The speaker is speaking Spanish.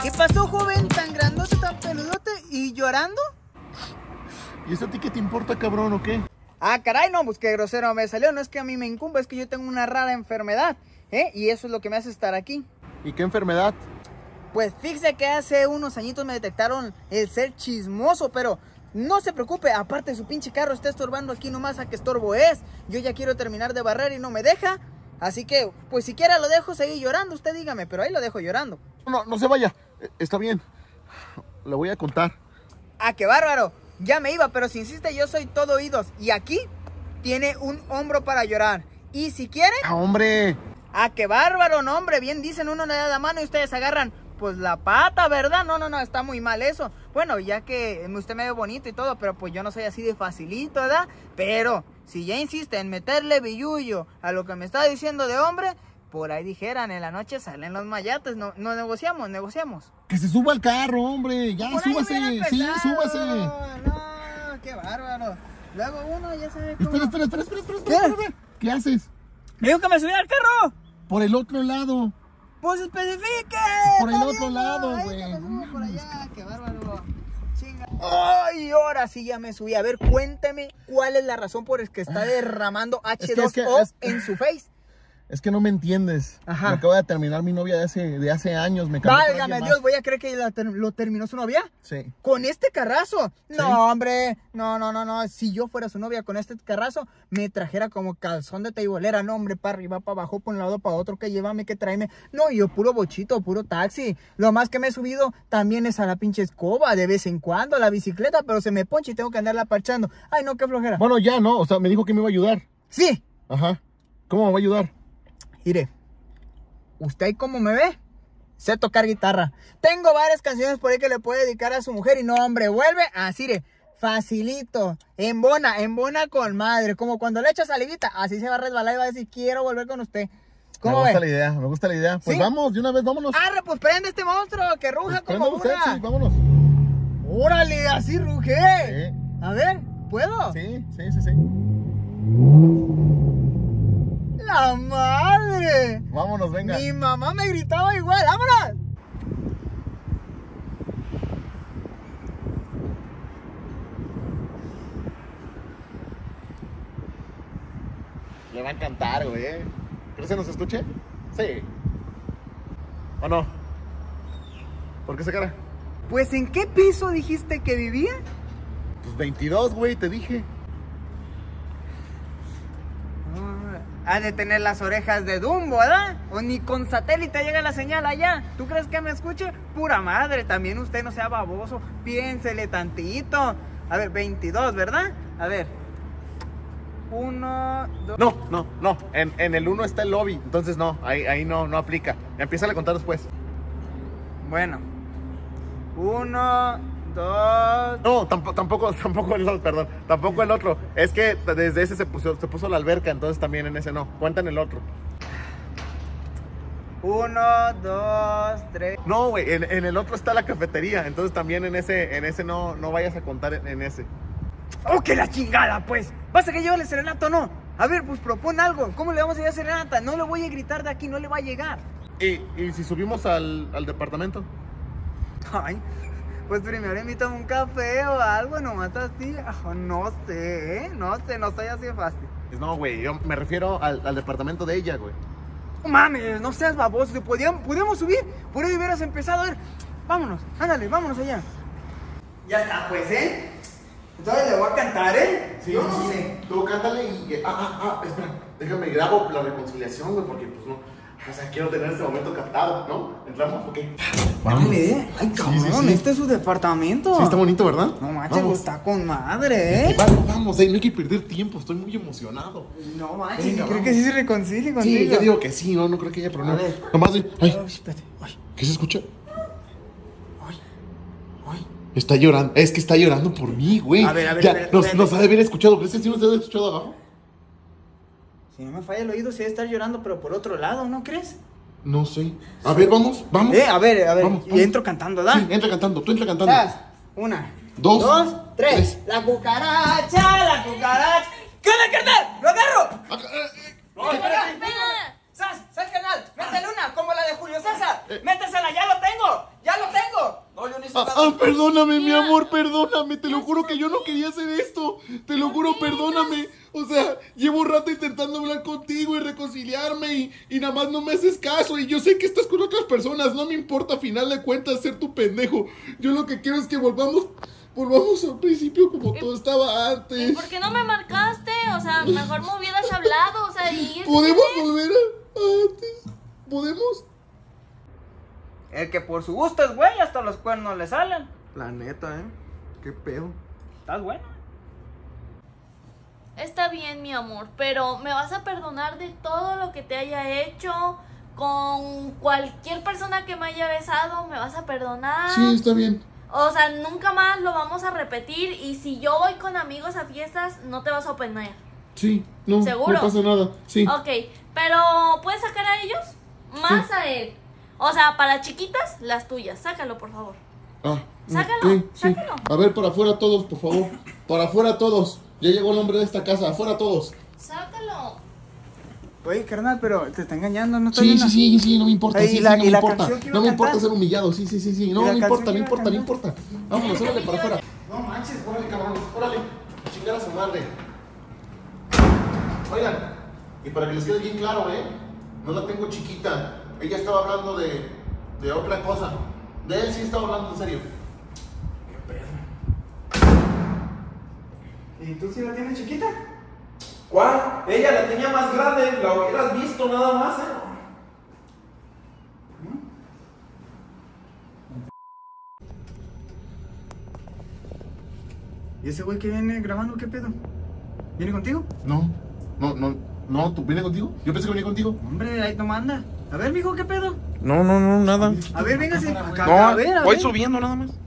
¿Qué pasó, joven? ¿Tan grandote, tan peludote y llorando? ¿Y eso a ti qué te importa, cabrón, o qué? Ah, caray, no, pues qué grosero me salió. No es que a mí me incumba, es que yo tengo una rara enfermedad, ¿eh? Y eso es lo que me hace estar aquí. ¿Y qué enfermedad? Pues fíjese que hace unos añitos me detectaron el ser chismoso, pero no se preocupe, aparte su pinche carro está estorbando aquí nomás, a que estorbo es. Yo ya quiero terminar de barrer y no me deja. Así que, pues siquiera lo dejo seguir llorando, usted dígame, pero ahí lo dejo llorando. No se vaya, está bien. Le voy a contar. Ah, qué bárbaro. Ya me iba, pero si insiste, yo soy todo oídos. Y aquí tiene un hombro para llorar. Y si quiere... ¡Ah, hombre! Ah, qué bárbaro, no, hombre. Bien dicen, uno le da la mano y ustedes agarran, pues, la pata, ¿verdad? No, está muy mal eso. Bueno, ya que usted me ve bonito y todo, pero pues yo no soy así de facilito, ¿verdad? Pero si ya insiste en meterle billullo a lo que me está diciendo de hombre, por ahí dijeran, en la noche salen los mayates. No negociamos. Que se suba al carro, hombre. Ya, Por ahí súbase. hubiera Sí, empezado. súbase. No, qué bárbaro. Luego uno ya sabe cómo... Espera. ¿Qué haces? Me dijo que me subiera al carro. Por el otro lado. Pues especifique. Por el está otro bien, lado, ahí güey. que me subo por allá, qué bárbaro. Chinga. Ay, ahora sí ya me subí. A ver, cuénteme cuál es la razón por la que está derramando H2O en su face. Es que no me entiendes. Ajá. Me acabo de terminar mi novia de hace años. Me cambió por Válgame alguien Dios, más. voy a creer que lo terminó su novia. Sí. ¿Con este carrazo? Sí. No, hombre, no. Si yo fuera su novia con este carrazo, me trajera como calzón de teibolera. No, hombre, para arriba, para abajo, por un lado, para otro, que llévame, que tráeme. No, yo puro bochito, puro taxi. Lo más que me he subido también es a la pinche escoba, de vez en cuando, a la bicicleta, pero se me poncha y tengo que andarla parchando. Ay, no, qué flojera. Bueno, ya, ¿no? O sea, me dijo que me iba a ayudar. Sí, Ajá. ¿Cómo me va a ayudar? mire, ¿usted cómo me ve? Sé tocar guitarra. Tengo varias canciones por ahí que le puede dedicar a su mujer y no, hombre, vuelve así de facilito. Embona con madre. Como cuando le echa salivita, así se va a resbalar y va a decir, quiero volver con usted. ¿Cómo Me ve? gusta la idea. Pues ¿Sí? Vamos, de una vez, vámonos. Arre, pues prende este monstruo, que ruja Pues como prenda usted, una. sí, vámonos. Órale, así ruge. Sí. A ver, ¿puedo? Sí. ¡La madre! Vámonos, venga. Mi mamá me gritaba igual, ¡vámonos! Le va a encantar, güey. ¿Crees que nos escuche? Sí. ¿O no? ¿Por qué esa cara? Pues, ¿en qué piso dijiste que vivía? Pues 22, güey, te dije. Ha de tener las orejas de Dumbo, ¿verdad? O ni con satélite llega la señal allá. ¿Tú crees que me escuche? Pura madre, también usted no sea baboso. Piénsele tantito. A ver, 22, ¿verdad? A ver. 1, 2... No. En el 1 está el lobby. Entonces no, ahí no aplica. Empieza a contar después. Bueno. 1, 2... No, tampoco el otro, perdón. Tampoco el otro. Es que desde ese se puso la alberca, entonces también en ese no. Cuenta en el otro. 1, 2, 3... No, güey, en el otro está la cafetería. Entonces también en ese no vayas a contar en ese. ¡Oh, que la chingada, pues! ¿Vas a que llevarle serenata o no? A ver, pues propon algo. ¿Cómo le vamos a llevar serenata? No le voy a gritar de aquí, no le va a llegar. ¿Y si subimos al departamento? Ay, pues primero invítame un café o algo, nomás así. No sé, ¿eh? No estoy así de fácil. No, güey, yo me refiero al departamento de ella, güey. No mames, no seas baboso. Si podíamos subir, por ahí hubieras empezado a ver. Vámonos, ándale, vámonos allá. Ya está, pues, ¿eh? Entonces le voy a cantar, ¿eh? Sí, yo no sé. Tú cántale y... espera, déjame grabo la reconciliación, güey, porque pues no... O sea, quiero tener este momento captado, ¿no? ¿Entramos? Ok. Dale, ay, cabrón, sí. este es su departamento. Sí, está bonito, ¿verdad? No manches, Vamos. está con madre, ¿eh? Vamos, no hay que perder tiempo, estoy muy emocionado. No manches, Venga, creo vamos. que sí se reconcilie contigo. Sí, yo digo que sí, no creo que haya problema. A ver. Nomás de... Ay, Espérate, ay. ¿qué se escucha? Ay. Está llorando, es que está llorando por mí, güey. A ver, ya, espérate. nos ha de haber escuchado, ¿crees que sí nos ha de haber escuchado abajo? Si no me falla el oído, sí debe estar llorando, pero por otro lado, ¿no crees? No sé. A ver, vamos. A ver. Vamos. Y entro cantando, ¿da? Sí, entra cantando, tú entra cantando. 1, Dos, 2, 3. tres. La cucaracha. ¿Qué onda, carnal? ¡Lo agarro! ¡Sas, carnal! ¡Métele una, como la de Julio César! ¡Métesela, ya lo tengo! Perdóname, mi amor, perdóname. Te lo juro que yo no quería hacer esto. Te lo juro, perdóname. O sea, llevo un rato intentando hablar contigo y reconciliarme y nada más no me haces caso. Y yo sé que estás con otras personas. No me importa, a final de cuentas, ser tu pendejo. Yo lo que quiero es que volvamos al principio como todo estaba antes. ¿Y por qué no me marcaste? O sea, mejor me hubieras hablado. O sea, y ¿Podemos volver a antes? ¿Podemos? El que por su gusto es güey, hasta los cuernos le salen. La neta, qué pedo. ¿Estás bueno? Está bien, mi amor, pero me vas a perdonar de todo lo que te haya hecho. Con cualquier persona que me haya besado, me vas a perdonar. Sí, está bien. O sea, nunca más lo vamos a repetir. Y si yo voy con amigos a fiestas, no te vas a ofender. Sí, no, ¿Seguro? no pasa nada. Sí. Ok, pero ¿puedes sacar a ellos? Más Sí. a él. O sea, para chiquitas, las tuyas. Sácalo, por favor. Ah, Sácalo, ok, sí. sácalo. A ver, para afuera todos, por favor. Para afuera todos. Ya llegó el hombre de esta casa, afuera todos. Sácalo. Oye, carnal, pero te está engañando, ¿no? Sí, no me importa. Ey, Sí, y la- no y me la importa. canción que iba No a me importa cantar. ser humillado. Sí. No ¿Y la me canción importa, que no iba a importa, no cantar? importa. Vámonos, órale para afuera. No manches, órale, cabrones, órale. A chingar a su madre. Oigan, y para que les quede bien claro, no la tengo chiquita. Ella estaba hablando de otra cosa. De él sí estaba hablando en serio. ¿Y tú sí la tienes chiquita? ¿Cuál? Ella la tenía más grande, la hubieras visto nada más, ¿Y ese güey que viene grabando, qué pedo? ¿Viene contigo? No, ¿tú vienes contigo? Yo pensé que venía contigo. Hombre, ahí no manda. A ver, mijo, ¿qué pedo? No, nada. A ver, véngase. No, voy subiendo nada más.